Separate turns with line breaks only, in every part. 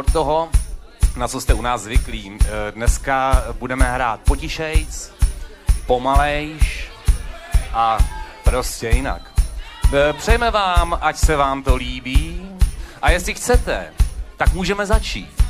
od toho, na co jste u nás zvyklí. Dneska budeme hrát potišejc, pomalejš a prostě jinak. Přejeme vám, ať se vám to líbí a jestli chcete, tak můžeme začít.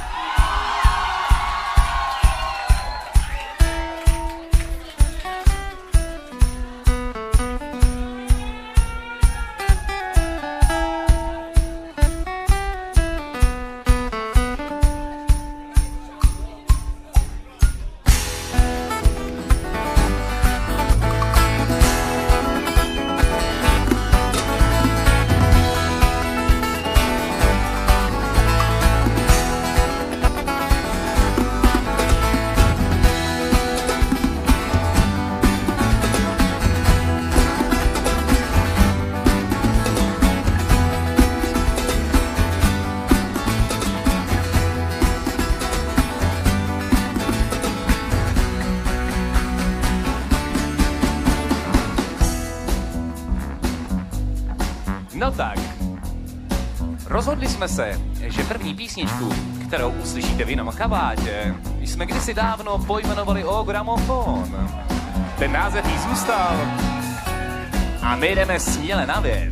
No tak, rozhodli jsme se, že první písničku, kterou uslyšíte v jiném kabátě, jsme kdysi dávno pojmenovali O gramofon. Ten název jí zůstal a my jdeme směle na věc.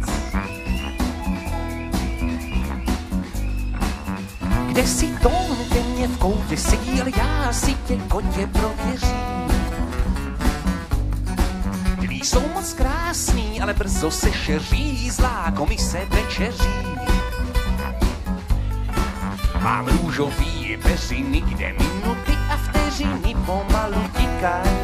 Kde si to, kde mě v koutě sedí, ale já si tě kotě prověřím. Jsou moc krásný, ale brzo se šeří, zlá komise večeří. Mám růžový peřiny, kde minuty a vteřiny pomalu tikají.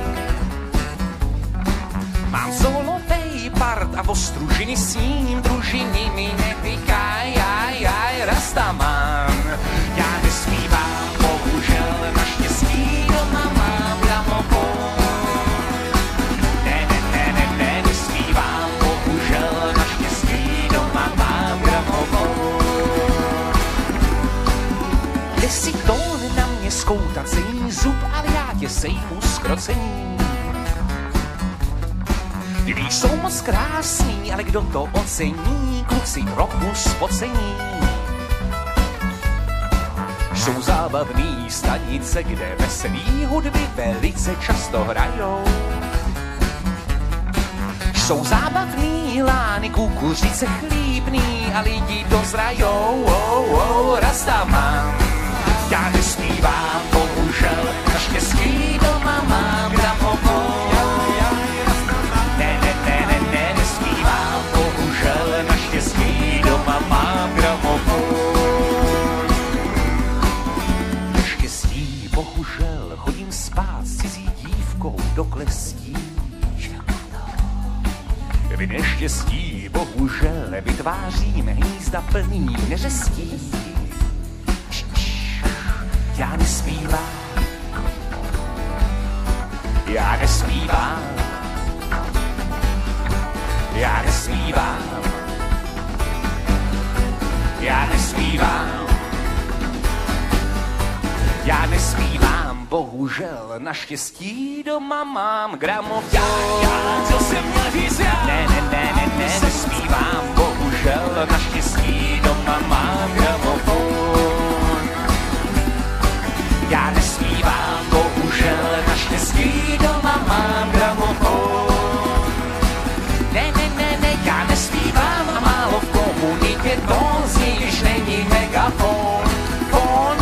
Mám solovej part a ostružiny s ním družiny mi netykaj, Rastaman. Já nespívám, bohužel, naštěstí doma mám gramofon. Kde si to na mě skoutací zub, ale já tě sejmu skrocení. Lidi jsou moc krásný, ale kdo to ocení, kluci trochu spocení. Jsou zábavný stanice, kde veselý hudby velice často hrajou. Jsou zábavný lány, kukuřice chlíbný a lidi dozrajou, Rastaman. Já nespívám, bohužel, naštěstí doma mám gramofon. Ne, nespívám, bohužel, naštěstí doma mám gramofon. Naštěstí, bohužel, chodím spát s cizí dívkou do klestí. Vy neštěstí, bohužel, vytváříme hnízda plný neřestí. Já nespívám, já nespívám, já nespívám, já nespívám, já nespívám, bohužel, naštěstí doma mám gramofon. Já, co jsem měl říct já? Ne, nespívám, bohužel, naštěstí doma mám gramofon. Já nespívám, bohužel, naštěstí doma mám gramofon. Ne, já nespívám a málo v komunitě to zní, když není megafon. Fon.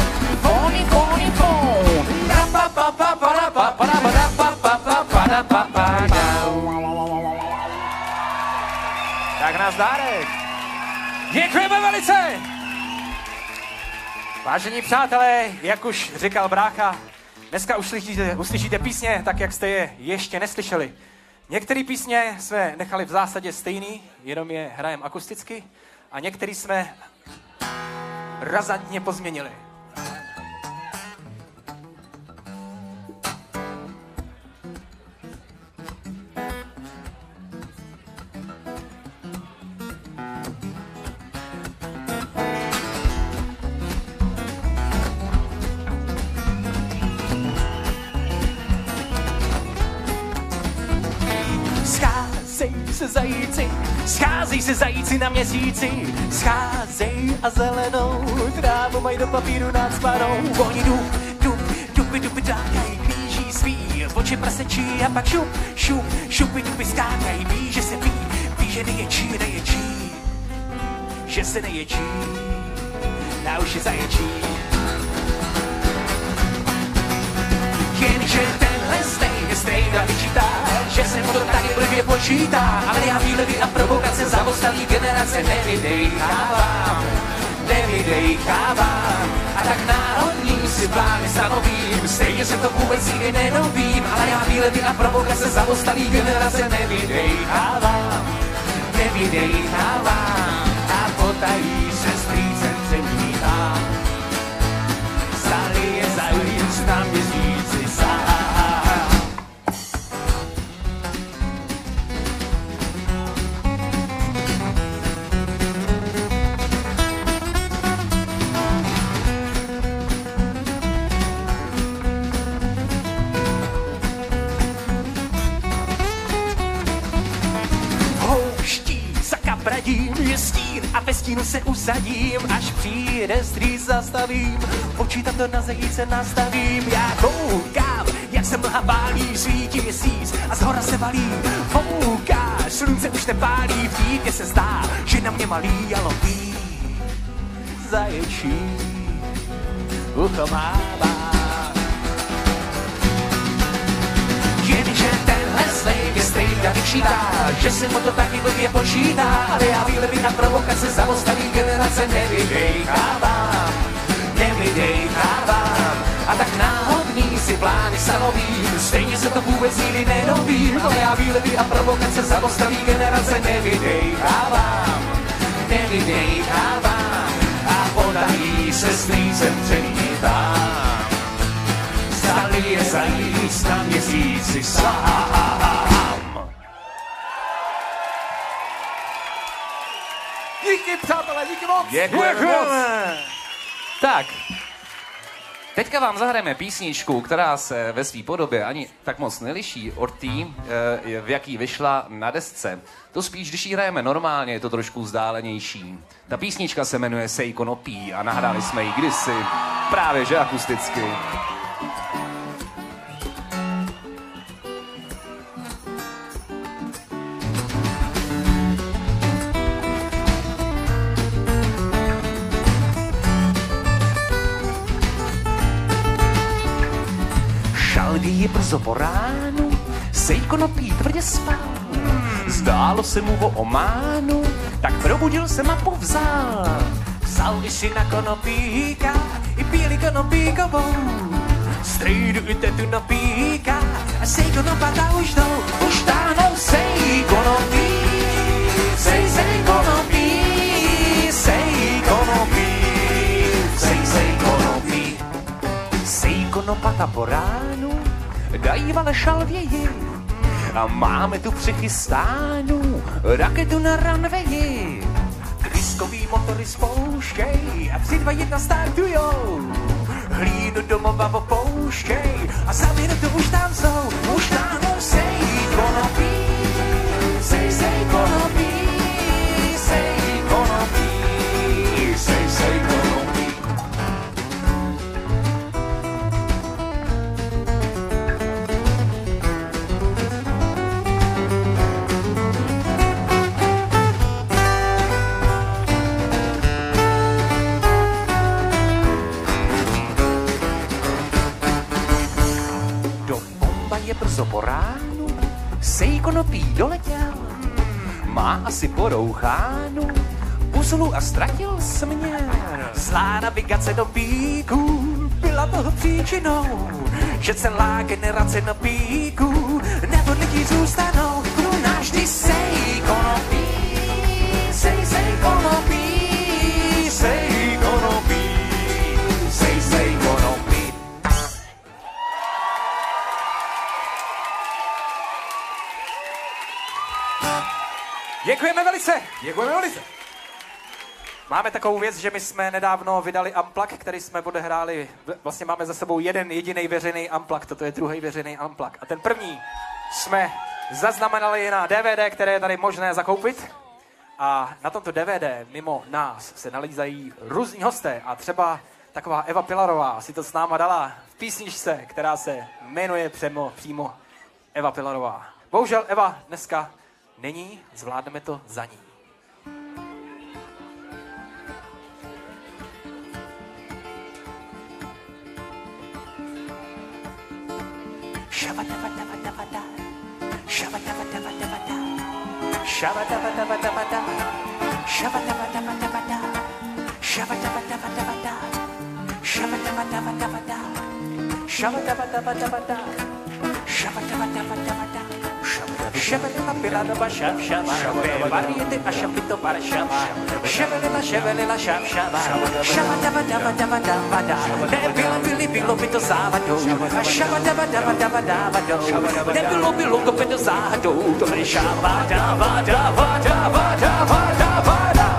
Tak nazdárek. Děkujeme velice. Vážení přátelé, jak už říkal brácha, dneska uslyšíte písně tak, jak jste je ještě neslyšeli. Některé písně jsme nechali v zásadě stejný, jenom je hrajem akusticky, a některé jsme razantně pozměnili. Scházej se zajíci na měsíci, scházej a zelenou trávu mají do papíru nacpanou. Oni dupy dákají, kříží svý, oči prasečí a pak šupy dupy skákají. Ví, že se ví, že neječí, že se neječí, a už je zaječí. Jenže tenhle stejna vyčítá, že se mu to taky blbě počítá, ale já výlevy a provokace zavostalý generace nevydejchávám. A tak náhodný si plány stanovím, stejně se to vůbec nikdy nenovím, ale já výlevy a provokace zavostalý generace nevydejchávám. A potají se strýcem přemítám. Stále je zajíc na měsíci sám. Je stín a ve stínu se usadím, až přijde strýc zastavím, počítám to na zajíce nastavím. Já koukám, jak se mlha pálí, svítí měsíc a zhora se valí. Foukáš, slunce už nepálí, v dítě se zdá, že na mě malý a lopí. Zaječí ucho mává. Jenže tenhle slejk je stejně vyčítá, že se mu to taky blbě počítá, ale já výlevy a provokace zavostalý generace nevydejchávám. A tak náhodný si plány stanovím, stejně se to vůbec nikdy nenovím, ale já výlevy a provokace zavostalý generace nevydejchávám. A podají se strýcem přemítám. Stále je zajíc na měsíci sám. Díky, přátelé, díky moc.
Děkujeme moc.
Tak, teďka vám zahrajeme písničku, která se ve své podobě ani tak moc neliší od té, v jaký vyšla na desce. To spíš, když ji hrajeme normálně, je to trošku vzdálenější. Ta písnička se jmenuje Sej konopí a nahráli jsme ji kdysi, právě že akusticky. Je brzo po ránu, sej konopí tvrdě spal. Zdálo se mu o ománu, tak probudil se mapu vzal. Vzal i si na konopíka, i píli konopíkovou. Strejdu i tetu napíka, a sej konopata už táhnou. Sej konopí, sej konopí, sej konopí, sej konopí. Sej konopata po ránu, dají vale šalvěji a máme tu přichystánu raketu na runwayi. Tryskový motory spouštěj a 3, 2, 1 startujou. Hlínu domova opouštěj a za minutu už tam jsou. Už táhnou sej konopí, sej konopí, sej konopí, sej konopí. Brzo po ránu sej konopí doletěl, má asi porouchánu puzlu a ztratil směr. Zlá navigace do píku byla toho příčinou, že celá generace na píku nevodlití zůstanou. Pro navždy sej konopí, sej konopí, sej konopí, sej konopí.
Děkujeme velice. Děkujeme velice. Máme takovou věc, že my jsme nedávno vydali Unplug, který jsme odehráli. Vlastně máme za sebou jeden jediný veřejný Unplug, toto je druhý veřejný Unplug. A ten první jsme zaznamenali na DVD, které je tady možné zakoupit. A na tomto DVD mimo nás se nalízají různí hosté a třeba taková Eva Pilarová si to s náma dala v písničce, která se jmenuje přímo Eva Pilarová. Bohužel Eva dneska není, zvládneme to za ní. Shabadabadabadabada, shabadabadabadabada, shabadabadabadabada, shabadabadabadabada, shabadabadabadabada, shabadabadabadabada, shabadabadabadabada, shabadabadabadabada, shabadabadabadabada, shabadabadabadabada, variety a shabito para shaba, shabadabadabadabada, shabadabadabadabada, nebylo by to závadou, shabadabadabadabada, nebylo by to záhadou, to je shabadabadabadabada.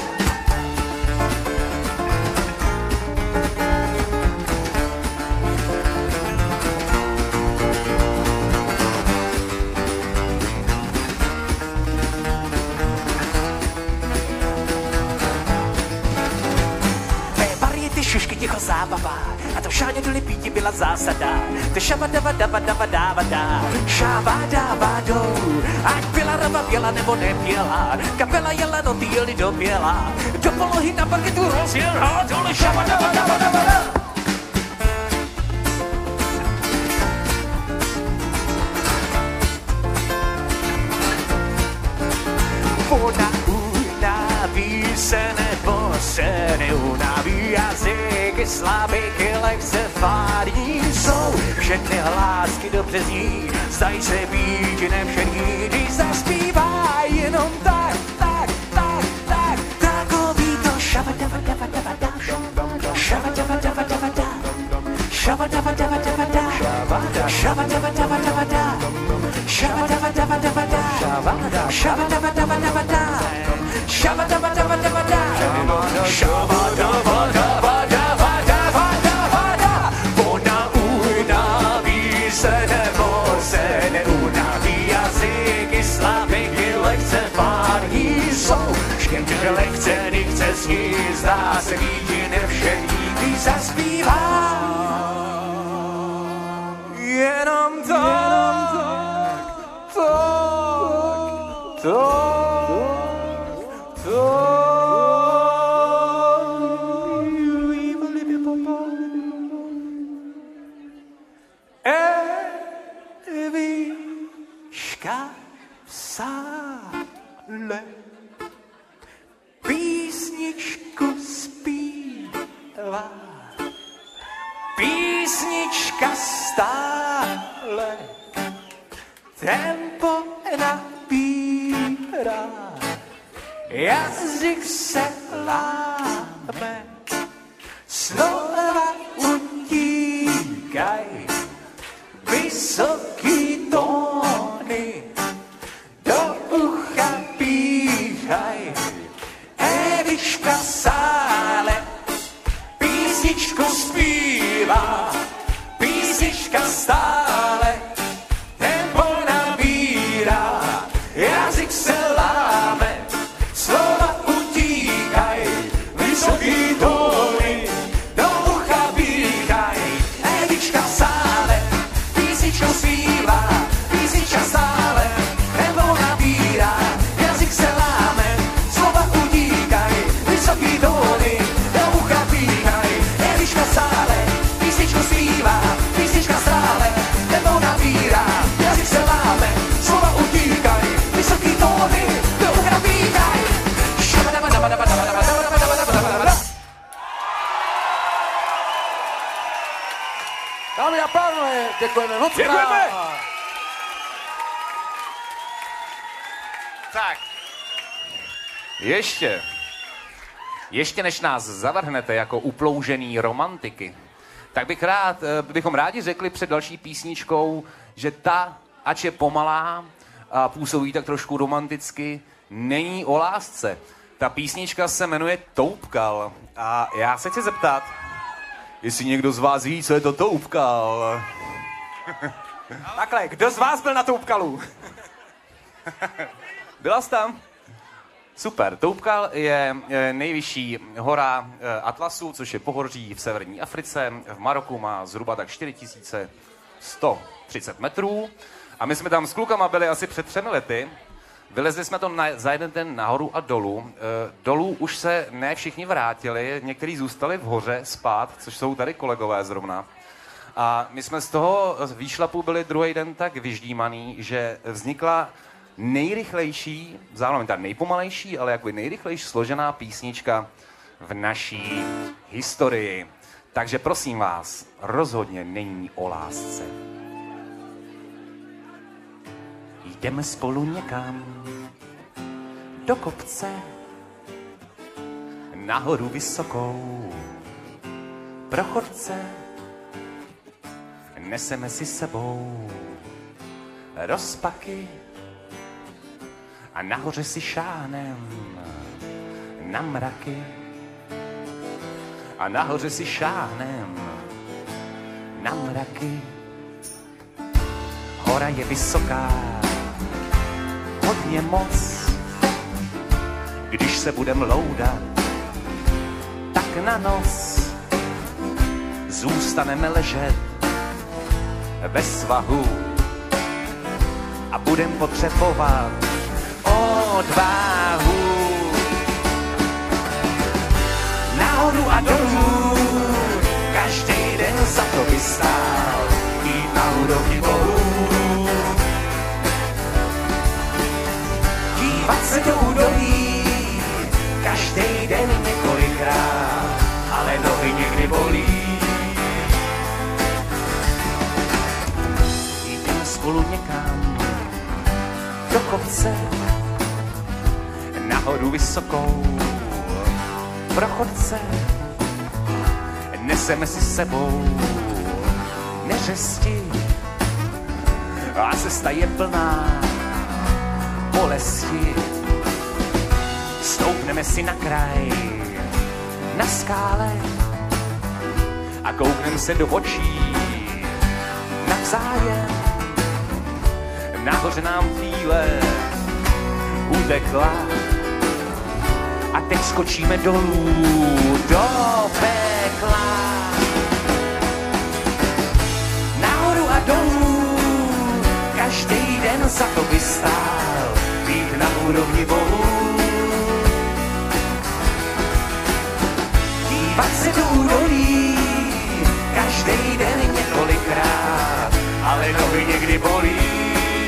Šušky ticho zábava a to všádě do lipíti byla zásada. To šabadabadabadabada, šabadabadou. Ať byla rava pěla nebo nepěla, kapela jela, no ty jeli do běla. Do polohy na parketu rozjel hádol, šabadabadabadabada. Voda unaví se nebo se neunaví, jazyky slabíky lehce fádní jsou. Všechny hlásky dobře zní, zdají se být nevšední, když zaspívá jenom tak. Takový to šabadabadabadabada, šabadabadabadabada, šabadabadabadabada, šabadabadabadabada, šabadabadabadabada, šabadabadabadabada, šabadabadabadabada, šabadabadabadabada. Ona unaví se nebo se neunaví, jazyky slabiky lehce pární jsou. Štěmče lehce nechce sní, zdá se víti nevšední, když zaspívá. Jenom Evička v sále písničku zpívá, písnička stále tempo nabírá, jazyk se láme, slova utíkaj, vysoký tóny do ucha píchaj. Evička v sále písničku zpívá, písnička stále tempo nabírá, jazyk se láme, slova utíkaj, vysoký tóny do ucha píchaj. Evička v sále písničku zpívá, písnička stále tempo nabírá, jazyk se láme, slova utíkaj, vysoký tóny do ucha píchaj. Evička v sále písničku zpívá, písnička stále tempo nabírá, jazyk se láme, slova utíkaj, vysoký tóny do ucha píchaj. Dámy a pánové, děkujeme moc. Děkujeme.
Tak. Ještě než nás zavrhnete jako uploužený romantiky, tak bychom rádi řekli před další písničkou, že ta, ač je pomalá a působí tak trošku romanticky, není o lásce. Ta písnička se jmenuje Toupkal a já se chci zeptat, jestli někdo z vás ví, co je to Toupkal.
Takhle, kdo z vás byl na Toupkalu?
Byla jsi tam? Super. Toubkal je nejvyšší hora Atlasu, což je pohoří v severní Africe. V Maroku má zhruba tak 4130 metrů. A my jsme tam s klukama byli asi před 3 lety. Vylezli jsme to za jeden den nahoru a dolů. Dolů už se ne všichni vrátili, někteří zůstali v hoře spát, což jsou tady kolegové zrovna. A my jsme z toho výšlapu byli druhý den tak vyždímaný, že vznikla nejrychlejší, zároveň ta nejpomalejší, ale jako nejrychlejší složená písnička v naší historii. Takže prosím vás, rozhodně není o lásce. Jdeme spolu někam do kopce, nahoru vysokou, pro chodce. Neseme si sebou rozpaky a nahoře si šáhnem na mraky. A nahoře si šáhnem na mraky. Hora je vysoká, hodně moc. Když se budem loudat, tak na nos zůstaneme ležet ve svahu a budem potřebovat odvahu. Nahoru a dolů, každý den za to by stál, jít na úrovni Bohu. Dívat se do údolí, každý den několikrát, ale nohy někdy bolí. Spolu někam do kopce, nahoru vysokou, pro chodce. Neseme si sebou neřesti a cesta je plná bolesti. Stoupneme si na kraj, na skále a koukneme se do očí navzájem. Nahoře nám chvíle utekla a teď skočíme dolů do pekla. Nahoru a dolů, každý den za to by stál, být na úrovni Bohu. Dívat se do údolí, každý den několikrát, ale nohy někdy bolí.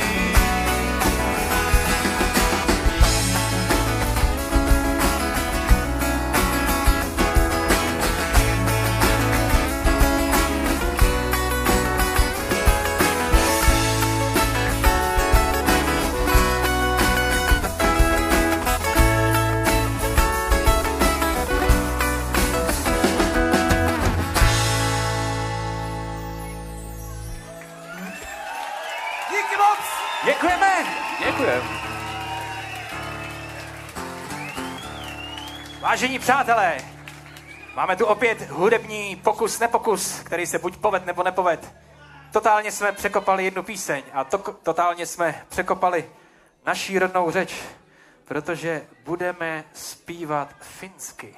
Vážení přátelé, máme tu opět hudební pokus, nepokus, který se buď poved nebo nepoved. Totálně jsme překopali jednu píseň a totálně jsme překopali naší rodnou řeč, protože budeme zpívat finsky.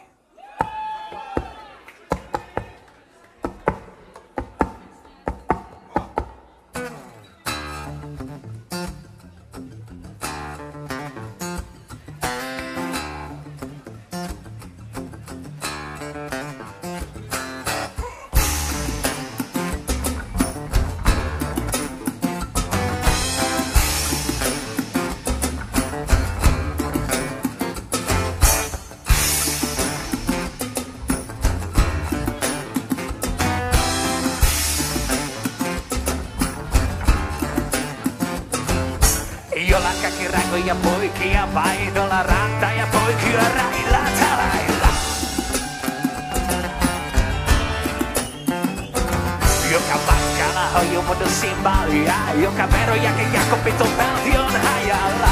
Ja poikia paidolla ranta ja poikia railla talailla. Joka matkalla hojumodu simbalia, joka verojake Jakobiton valtion hajalla.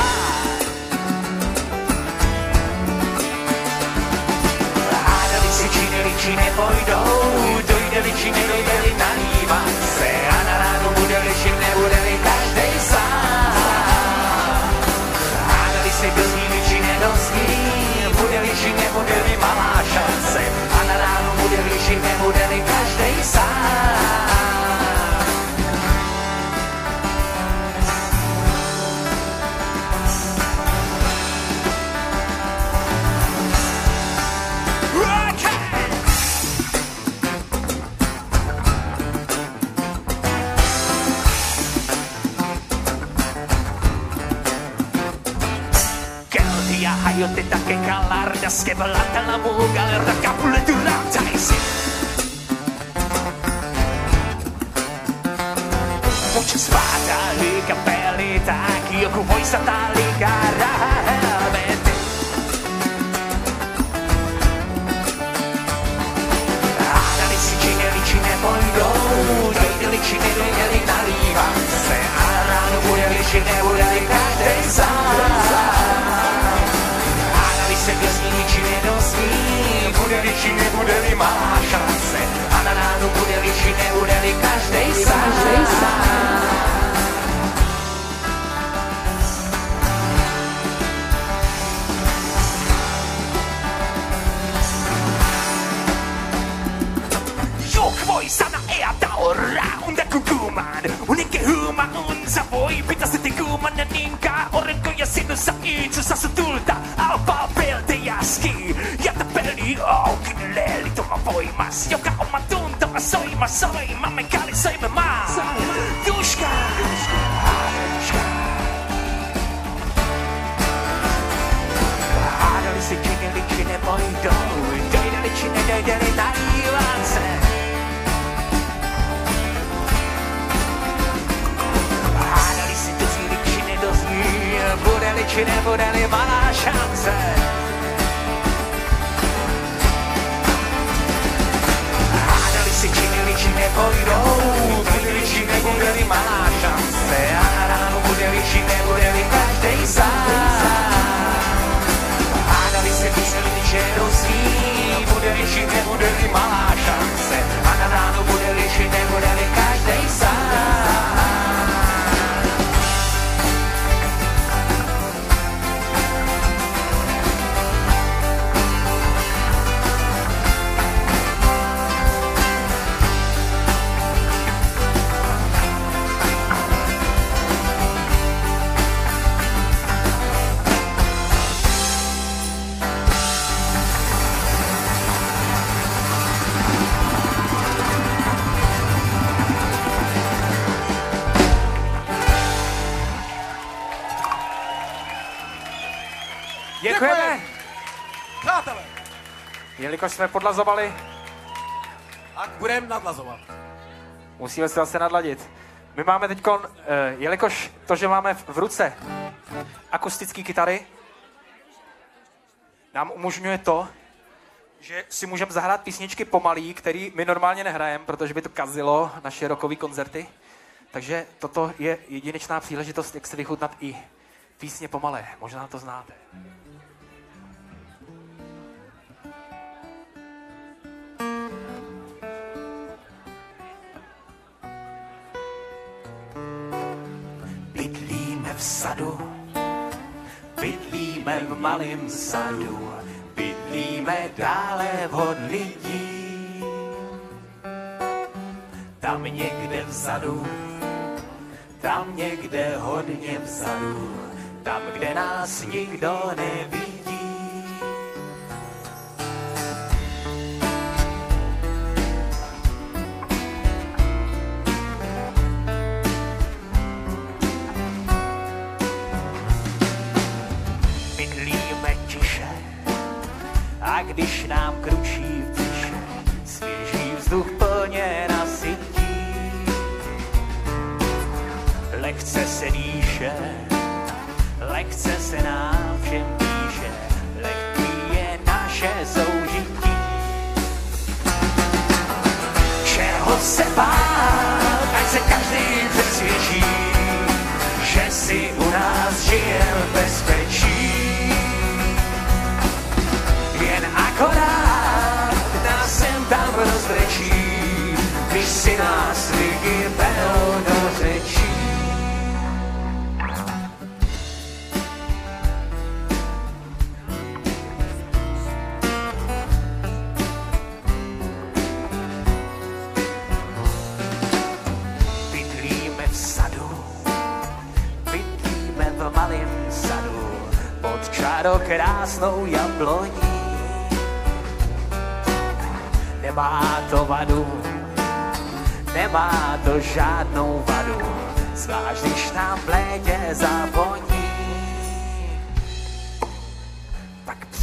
Hádali si ne pojdou, dojde-li či nedojde-li na nívance. A na ránu bude-li či nebude-li každej sám. Kdo zní, či nedozní, io te che callarda schevallata la muga la capula durante mucha spada i capelli tacchi io con voi statali caravente analisi cinerici ne poi do dei licine dei nariva se arano pure licine pure di cadenza analisi licine non si pure licine pure di marcia se arano pure licine pure di cadenza sana e adora unde kukuman unike huma unsa voi pita se kuman ninka orenko ja sinu sa itse sa sutulta al papel de jaski ja tapeli auki leli toma voimas joka oma tunto soi ma me kali soi me ma dushka adali se chine poi do dai chine dai naivanse pure le mala chance analisi cine poi no cine pure le mala chance arano pure pure le cadenza analisi cine sì pure le mala chance arano pure le cadenza Děkujeme.
Přátelé.
Jelikož jsme podlazovali,
a budeme nadlazovat.
Musíme se zase nadladit. My máme teď, jelikož to, že máme v ruce akustické kytary, nám umožňuje to, že si můžeme zahrát písničky pomalý, který my normálně nehrajeme, protože by to kazilo naše rockové koncerty. Takže toto je jedinečná příležitost, jak se vychutnat i písně pomalé. Možná to znáte. Bydlíme v sadu, bydlíme v malém sadu, bydlíme dále od lidí. Tam někde vzadu, tam někde hodně vzadu, tam, kde nás nikdo nevidí. Bydlíme tiše, a když nám kručí v břiše, svěží vzduch plně nasytí. Lehce se dýše, lehce se nám všem píše, lehký je naše soužití. Čeho se bát, ať se každý přesvědčí, že si u nás žije v bezpečí. Jen akorát nás sem tam rozbrečí, když si nás lidi berou do řečí. Do krásnou jabloní. Nemá to vadu, nemá to žádnou vadu, zvlášť když nám v létě zavoní.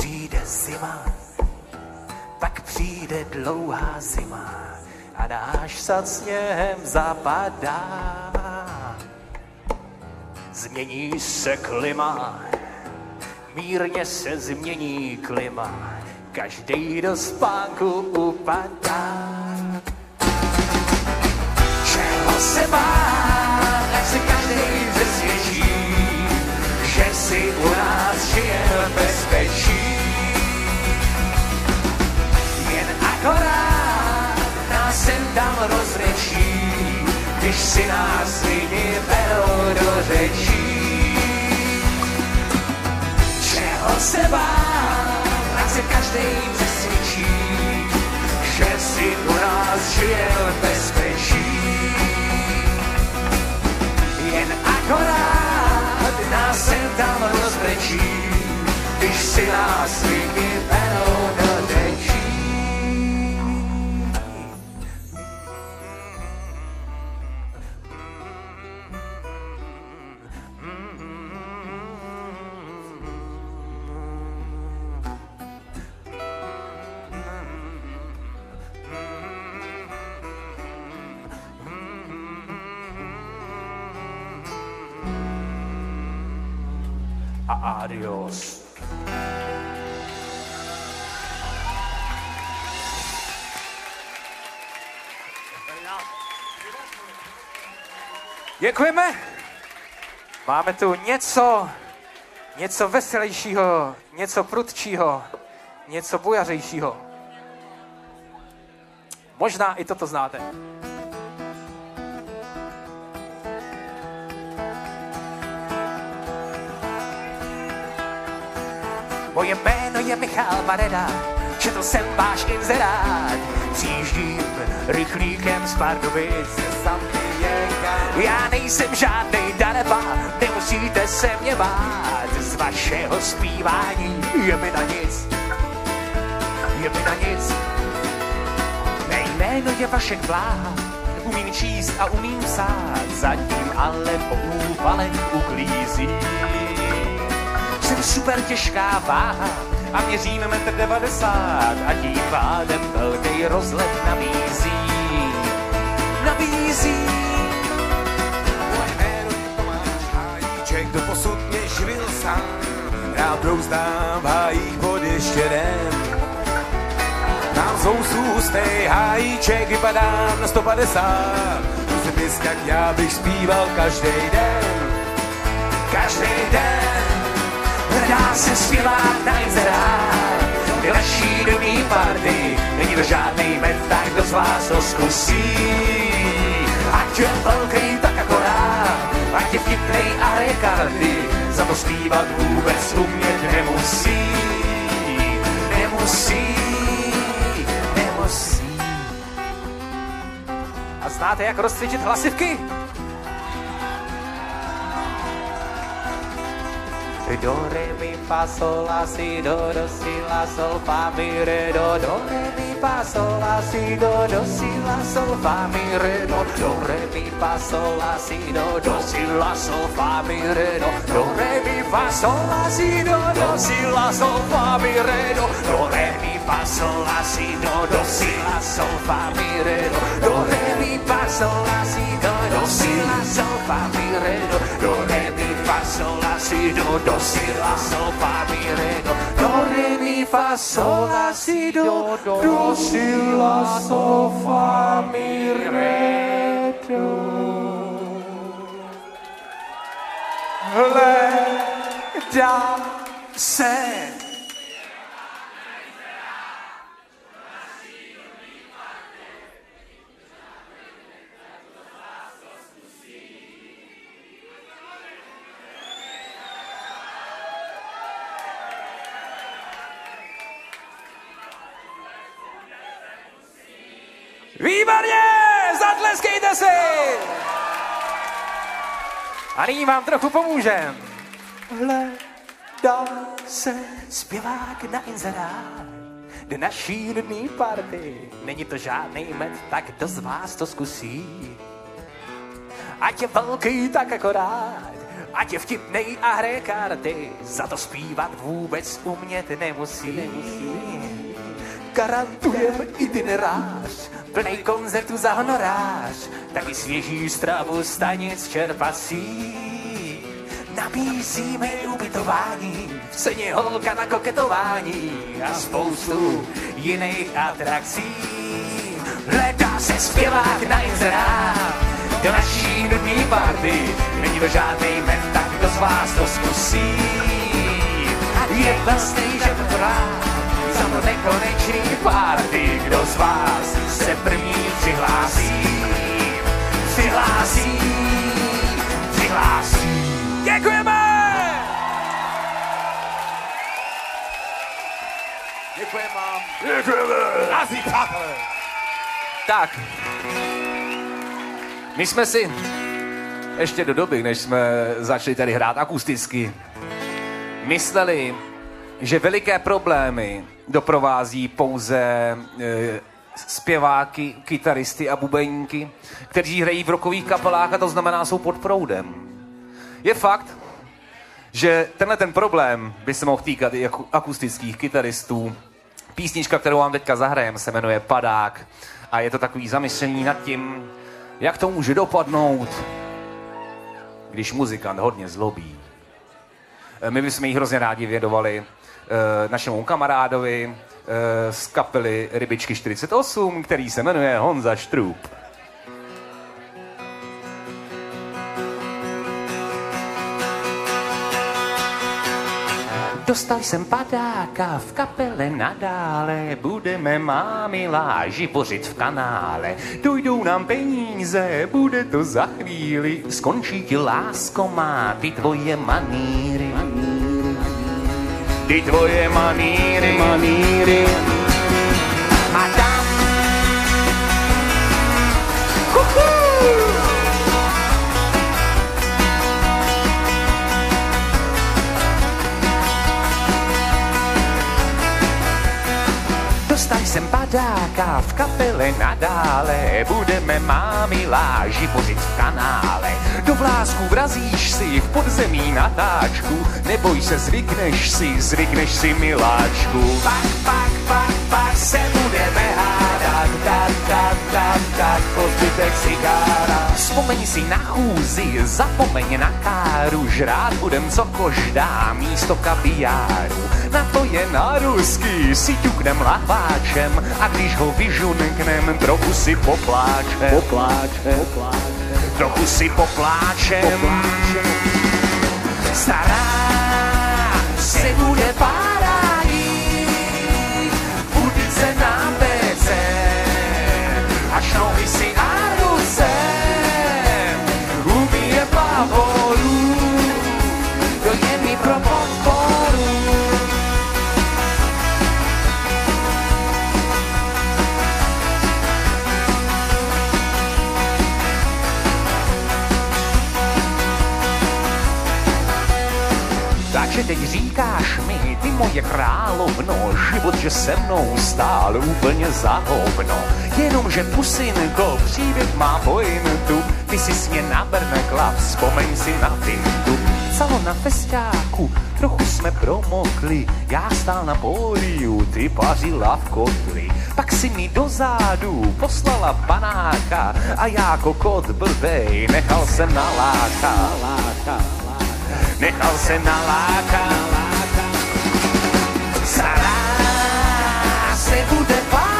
přijde zima, pak přijde dlouhá zima a náš sad sněhem zapadá. Změní se klima, mírně se změní klima, každý do spánku upadá. Čeho se bát, ať se každý přesvědčí, že si u nás žije v bezpečí. Jen akorát nás sem tam rozřečí, když si nás lidi berou do řečí. Čeho se bát, ať se každý přesvědčí, že si u nás žije v bezpečí. Jen akorát nás sem tam rozbrečí, když si nás lidi berou do řečí. Adios. Děkujeme. Máme tu něco veselějšího, něco prudčího, něco bujařejšího. Možná i toto znáte. Moje jméno je Michal Mareda, četl jsem váš inzerát. Přijíždím rychlíkem z Pardubic ze Santiago. Já nejsem žádnej daneba, nemusíte se mě bát. Z vašeho zpívání je mi na nic, je mi na nic. Mé jméno je Vašek Bláha, umím číst a umím psát, zatím ale po úvalech uklízím. Jsem super těžká váha a měřím 1,90 m a tím pádem velký rozlet nabízí.
Moje jméno je Tomáš Hájíček, doposud mě živil sám. Rád brouzdám v hájích pod ještěrem. Mám zousůstej hájíček, vypadám na 150. Může bys, jak já bych zpíval každý den. Každý den. Hledá se zpěvák na inzerát, je naší domní party, není to žádnej med, tak kdo z vás to zkusí. Ať je velký, tak akorát, ať je vtipnej a hraje karty, za to zpívat vůbec umět nemusí.
A znáte, jak rozcvičit hlasivky? Do, re, mi, fa, sol, la, si, do, la, sol, fa, mi, re, do, re, mi, fa, sol, la, si, do, la, sol, fa, mi, re, do, re, mi, fa, sol, la, si, do, la, sol, fa, mi, re, do, re, mi, fa, sol, la, si, do, la, sol, fa, mi, re, do, re, mi, fa, sol, la, si, do, la, sol, fa, mi, re, do, re, mi, fa, sol, la, si, do, la, sol, fa, mi, re, do, re, mi, fa, sol, la, si, do, la, sol, fa, mi, re, do, re, mi, fa, sol, la, si, do, la, sol, fa, mi, re, do. Hledá se výborně, zatleskejte si! A nyní vám trochu pomůžem. Hledá se zpěvák na inzerát do naší rodný party. Není to žádný med, tak kdo z vás to zkusí? Ať je velký, tak akorát, ať je vtipnej a hraje karty, za to zpívat vůbec umět nemusí. Garantujem itinerář, plnej koncertu za honorář, taky svěží stravu stanic čerpací. Nabízíme ubytování, v ceně holka na koketování a spoustu jiných atrakcí. Hledá se zpěvák na inzerát do naší nudný party. Není to žádnej med, tak kdo z vás to zkusí. Je vlastný, že to rád za to nekonečný party. Kdo z vás se první přihlásí? Přihlásí. Děkujeme! Děkujeme vám. Děkujeme. Nazí, přátelé.
Tak, my jsme si ještě do doby, než jsme začali tady hrát akusticky, mysleli, že veliké problémy doprovází pouze zpěváky, kytaristy a bubeníky, kteří hrají v rockových kapelách, a to znamená, jsou pod proudem. Je fakt, že tenhle ten problém by se mohl týkat i akustických kytaristů. Písnička, kterou vám teďka zahrajem, se jmenuje Padák a je to takový zamyšlení nad tím, jak to může dopadnout, když muzikant hodně zlobí. My bychom jí hrozně rádi vědovali našemu kamarádovi z kapely Rybičky 48, který se jmenuje Honza Štrup. Dostal jsem padáka v kapele nadále, budeme mámila živořit v kanále. Dojdou nám peníze, bude to za chvíli, skončí ti lásko má ty tvoje maníry. Ty tvoje maníry. Madam. Dostal jsem padáka v kapele nadále, budeme mámila živořit v kanále. Do vlásku vrazíš si v podzemí natáčku, neboj se, zvykneš si miláčku. Pak se budeme hádat, tak po zbytek cigára. Vzpomeň si na chůzi, zapomeň na káru, žrát budem co koždá místo kaviáru. Na to je na rusky, si ťuknem lahváčem a když ho vyžunknem, trochu si popláčem. Trochu si popláčem. Stará se bude párání, udice na pece, až nohy si na ruce, umíje plavolu, to je mi pro podporu. Takže teď říkáš mi, ty moje královno, život, že se mnou stál úplně za hovno. Jenomže pusinko, příběh má pointu, ty jsi mě nabrnekla, vzpomeň si na fintu. Psalo na festiáku, trochu jsme promokli, já stál na pódiu, ty pařila v kotli. Pak si mi do zádu poslala panáka a já jako kot blbej nechal se nalákat. Nechal se nalákat. Stará se bude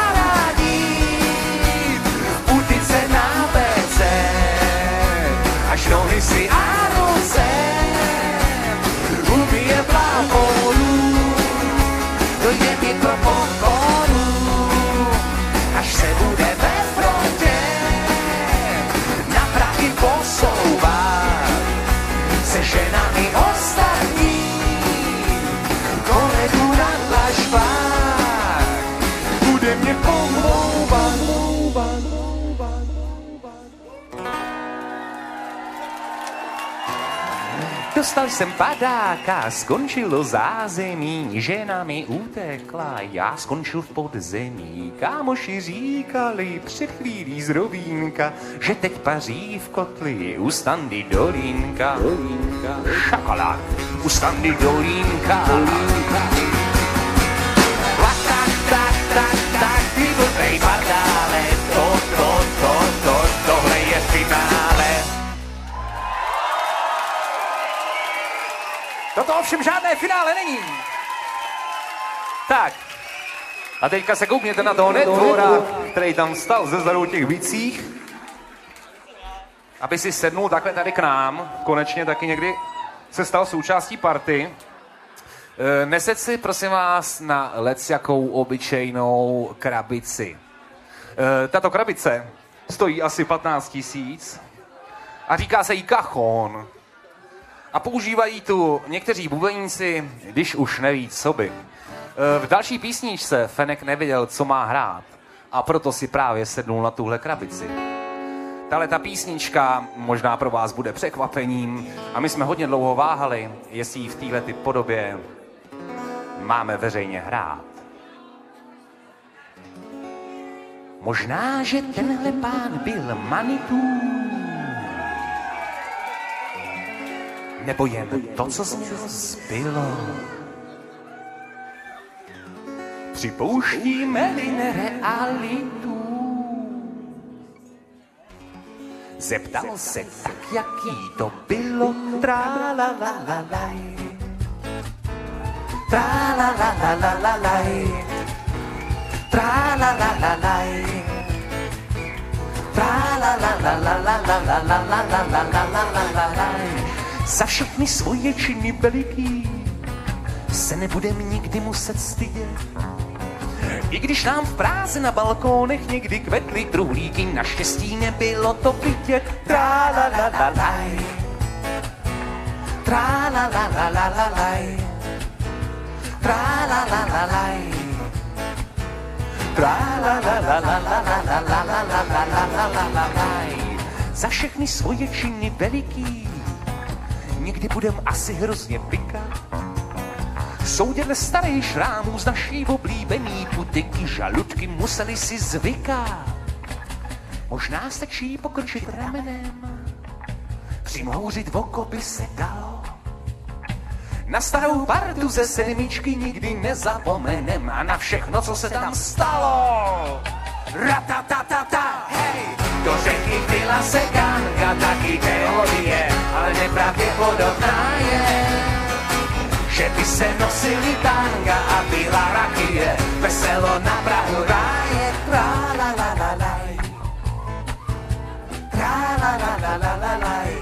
párádit, utice na pece, až nohy si a ruce, umíje plavolu, to je mi pro pokoru, až se bude ve frontě na prachy posouvat, se ženami ostatní, koledu na dlažbách, dostal jsem padáka, skončilo zázemí, žena mi utekla, já skončil v podzemí. Kámoši říkali před chvílí z Rovínka, že teď paří v kotli u Standy Dolínka. Šakalák, u Standy Dolínka. Tak, ty blbej bardále, tohle je finále.
Toto ovšem žádné finále není.
Tak, a teďka se koukněte na toho netvora, který tam stal ze zadu těch bicích, aby si sednul takhle tady k nám, konečně taky někdy se stal součástí party. Neseď si, prosím vás, na lecjakou obyčejnou krabici. Tato krabice stojí asi 15 000 a říká se jí kachon. A používají tu někteří bubeníci, když už neví, co by. V další písničce Fenek nevěděl, co má hrát a proto si právě sednul na tuhle krabici. Tahle ta písnička možná pro vás bude překvapením a my jsme hodně dlouho váhali, jestli ji v této podobě máme veřejně hrát. Možná, že tenhle pán byl Manitou, nebo jen to, co z něho zbylo. Připouštíme-li nerealitu. Zeptal se tak, jaký to bylo. Tralalalalaj. Tralalalalaj. Tralalalalaj. Tralalalalalalalalalalalalalaj. Za všechny svoje činy veliký se nebudem nikdy muset stydět. I když nám v Praze na balkónech někdy kvetly truhlíky, naštěstí nebylo to vidět. Tralalalalaj. Tralalalalaj. Tralalalalaj. Tralalalalalalalalalalalalalaj. Za všechny svoje činy veliký někdy budem asi hrozně pikat. Jsou děle starých šrámů z naší oblíbený putiky, žaludky museli si zvykat. Možná stačí pokrčit ramenem, přimhouřit oko by se dalo. Na starou partu ze sedmičky nikdy nezapomenem a na všechno, co se tam stalo. Ratatatata, hej! Do řeky byla se Ganga, taky teorie, ale nepravděpodobná je, že by se nosili tanga a byla rakie, veselo na Prahu ráje. Tralalalalaj. Tralalalalaj.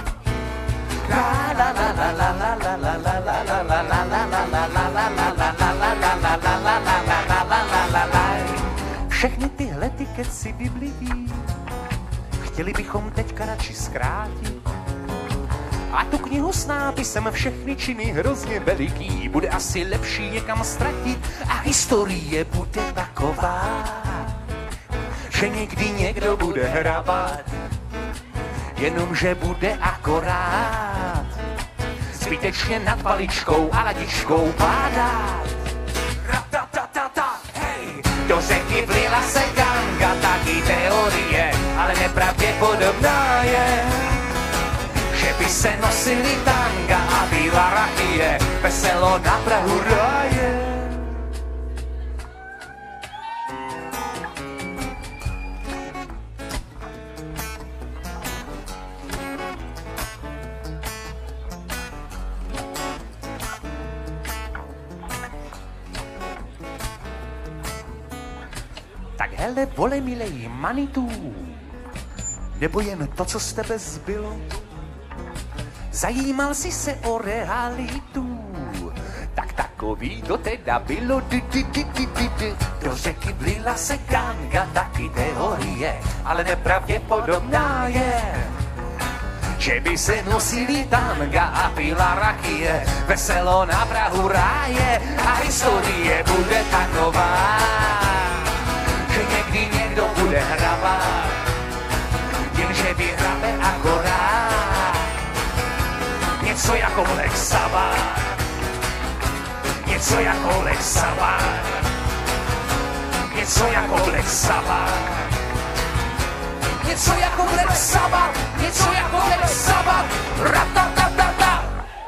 Všechny tyhle ty keci biblií chtěli bychom teďka radši zkrátit. A tu knihu s nápisem všechny činy hrozně veliký bude asi lepší někam ztratit a historie bude taková, že někdy někdo bude hrabat, jenomže bude akorát zbytečně nad paličkou a ladičkou pádat. Ratatatata, hej! Do řeky vlila se Ganga, taky teorie, ale nepravděpodobná je, že by se nosili tanga a byla rakie, veselo na Prahu ráje. Tak hele, vole milej, Manitou, nebo jen to, co z tebe zbylo. Zajímal jsi se o realitu, tak takový to teda bylo. Do řeky vlila se Ganga, taky teorie, ale nepravděpodobná je, že by se nosili tanga a pila rakie, veselo na Prahu ráje. A historie bude taková, že někdy někdo bude hrabat, jenže vyhrabe akorát něco jako Black Sabbath, něco jako Black Sabbath, něco jako Black Sabbath, něco jako Black Sabbath, něco jako Black Sabbath, ratatatata.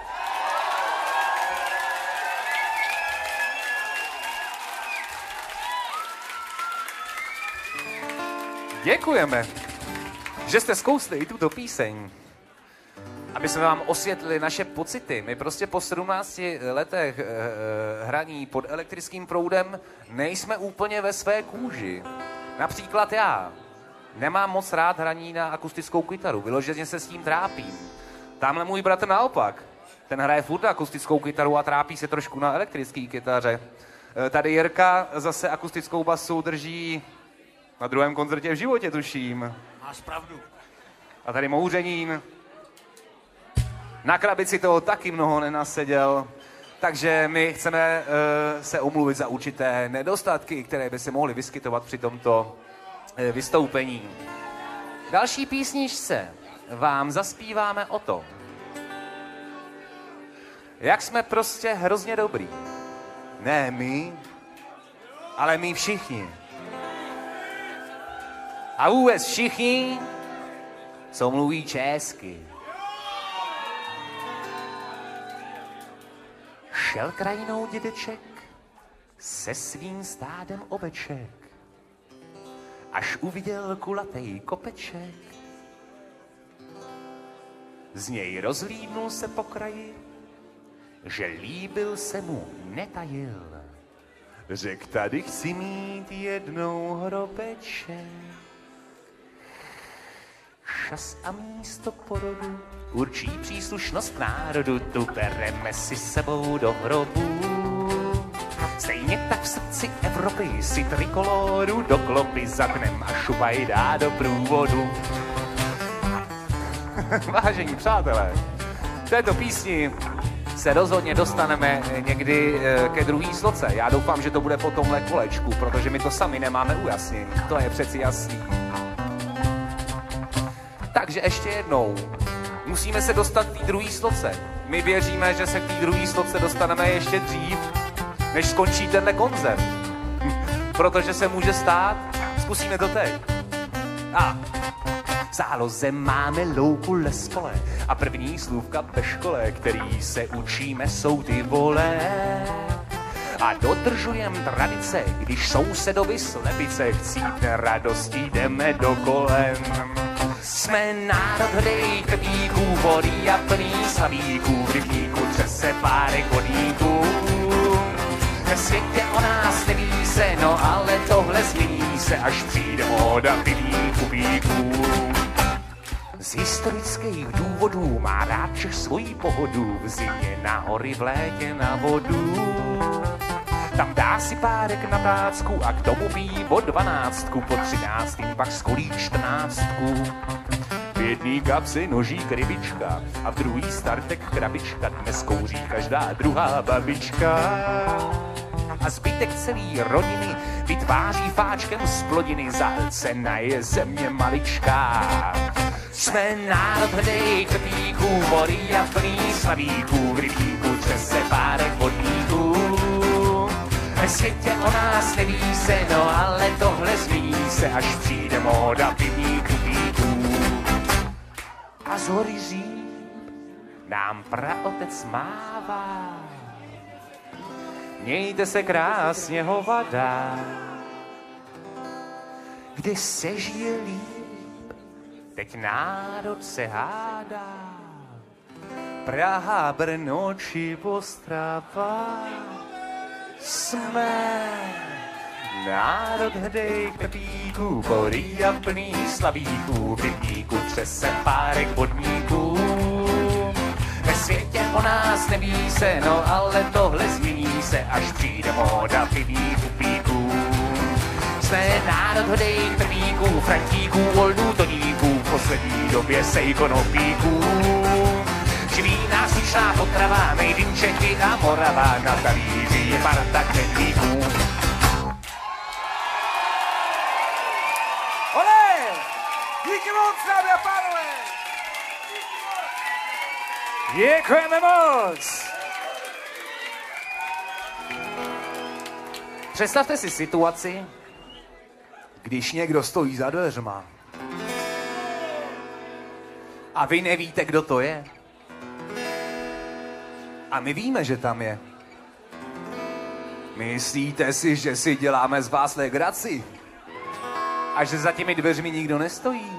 Děkujeme, že jste zkousli i tuto píseň. Aby jsme vám osvětlili naše pocity. My prostě po 17 letech hraní pod elektrickým proudem nejsme úplně ve své kůži. Například já nemám moc rád hraní na akustickou kytaru. Vyloženě se s tím trápím. Tamhle můj bratr naopak. Ten hraje furt na akustickou kytaru a trápí se trošku na elektrické kytaře. Tady Jirka zase akustickou basu drží na druhém koncertě v životě, tuším.
Máš pravdu.
A tady Mouřenín. Na krabici toho taky mnoho nenaseděl. Takže my chceme se omluvit za určité nedostatky, které by se mohly vyskytovat při tomto vystoupení. V další písničce vám zaspíváme o tom, jak jsme prostě hrozně dobrý. Ne my, ale my všichni. A vůbec všichni, co mluví česky. Šel krajinou dědeček se svým stádem oveček, až uviděl kulatej kopeček. Z něj rozhlídnul se po kraji, že líbil se mu netajil. Řek, tady chci mít jednou hrobeček. Čas a místo porodu určí příslušnost k národu, tu bereme si sebou do hrobu. Stejně tak v srdci Evropy si trikoloru do klopy zatnem a šubaj dá do průvodu. Vážení přátelé, v této písni se rozhodně dostaneme někdy ke druhé sloce. Já doufám, že to bude po tomhle kolečku, protože my to sami nemáme ujasnit. To je přeci jasný. Takže ještě jednou. Musíme se dostat k té druhé sloce. My věříme, že se k té druhé sloce dostaneme ještě dřív, než skončí tenhle koncert. Protože se může stát, zkusíme to teď. V záloze máme louku lespole a první slůvka ve škole, který se učíme, jsou ty vole. A dodržujem tradice, když sousedovi slepice chcípne radostí, jdeme do kolen. Jsme národ hrdý krvíků, vody a plný slavíků, v rybníku třese párek vodníků. Ve světě o nás neví se, no ale tohle změní se, až přijde móda pivních kubíků. Z historických důvodů má rád Čech svoji pohodu, v zimě na hory, v létě na vodu. Tam dá si párek na tácku a k tomu pivo 12, po 13. pak skolí 14. V jedný kapsi nožík rybička a v druhý startek krabička, dnes kouří každá druhá babička. A zbytek celý rodiny vytváří fáčkem z plodiny, zahlcená je země maličká. Jsme národ hrdý krvíků, vody a plný slavíků, v rybníku třese párek vodníků. Ve světě o nás neví se, no ale tohle změní se, až přijde móda pivních kubíků. A z hory Říp nám praotec mává. Mějte se krásně, hovada, kde se žije líp, teď národ se hádá. Praha, Brno či Ostrava, jsme národ hrdej krvíků, vody a plný slavíků, v rybníku třese párek vodníků. Ve světě o nás neví se, no ale tohle změní se, až přijde móda pivních kupíků. Jsme národ hrdej krvíků, Frantíků, Oldů, Toníků, v poslední době sej konopíků. Živí nás tučná potrava, made in Čechy a Morava, na talíři je parta knedlíků.
Olé! Díky moc, dámy a pánové!
Děkujeme moc! Představte si situaci, když někdo stojí za dveřma a vy nevíte, kdo to je. A my víme, že tam je. Myslíte si, že si děláme z vás legraci? A že za těmi dveřmi nikdo nestojí?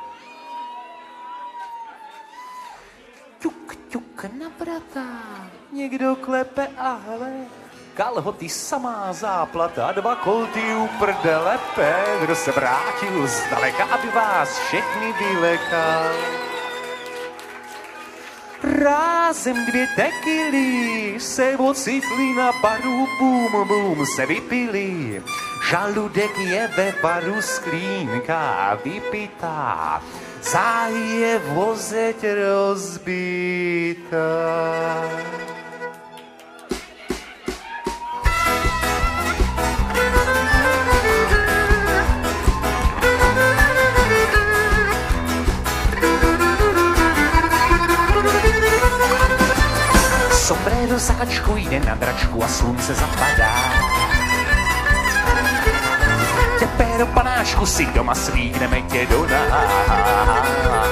Ťuk, ťuk na vrata, někdo klepe a hele, kalhoty samá záplata, 2 kolty u prdele, Pedro se vrátil zdaleka, aby vás všechny vylekal. Rázem 2 tekily se ocitly na baru, bum, bum, se vypili. Žaludek je ve baru, sklínka vypitá, záhy je vozeť rozbitá. Sombrero sakačku jde na dračku a slunce zapadá. Těpé do panáčku si doma slígneme tě do náh.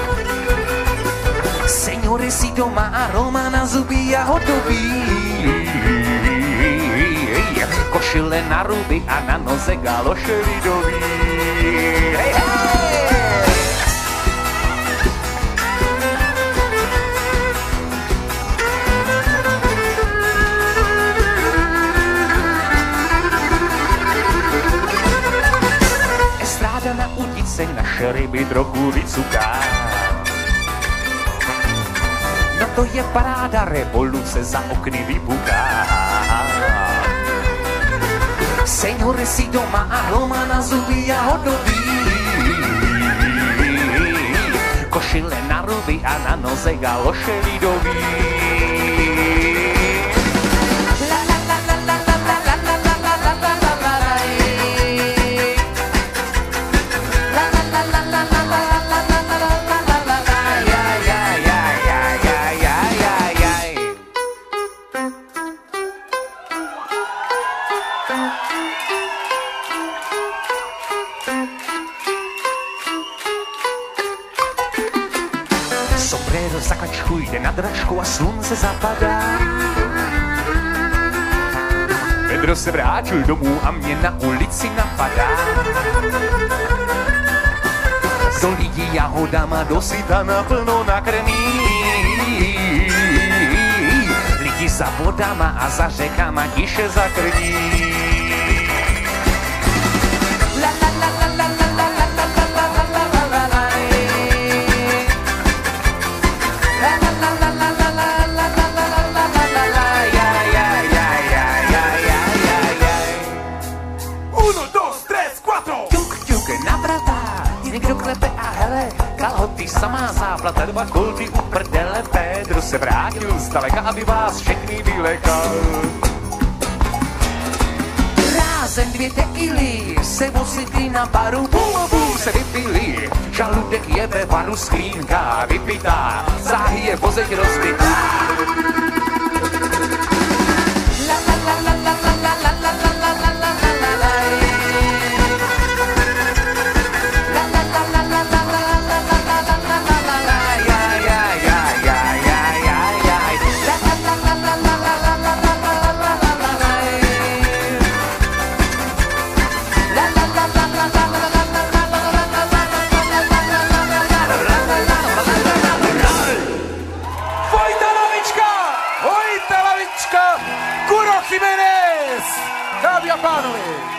Seniory si doma aroma na zuby a hodobí. Košile na ruby a na noze galoše lidový. Hej, hej! Na ulici naše ryby trochu vycuká. No to je paráda, revoluce za okny vypuká. Seniory si doma a roma na zuby a hodobí. Košile na ruby a na noze galoše lidový. Sombrero zakačku jde na dračku a slunce zapadá. Pedro se vrátil domů a mě na ulici napadá. Do lidí jahodama dosyta naplno nakrmí. Lidi za vodama a za řekama tiše zakrní. Někdo klepe a hele, kalhoty samá záplata, 2 kolty u prdele, Pedro se vrátil zdaleka, aby vás všechny vylekal. Rázem 2 tekily se ocitly na baru, bum, bum, se vypili. Žaludek je ve baru, sklínka vypitá, záhy je vozeť rozbitá. La la la la la la la la la la la la la la la. Kuro Jiménez, dámy a pánové.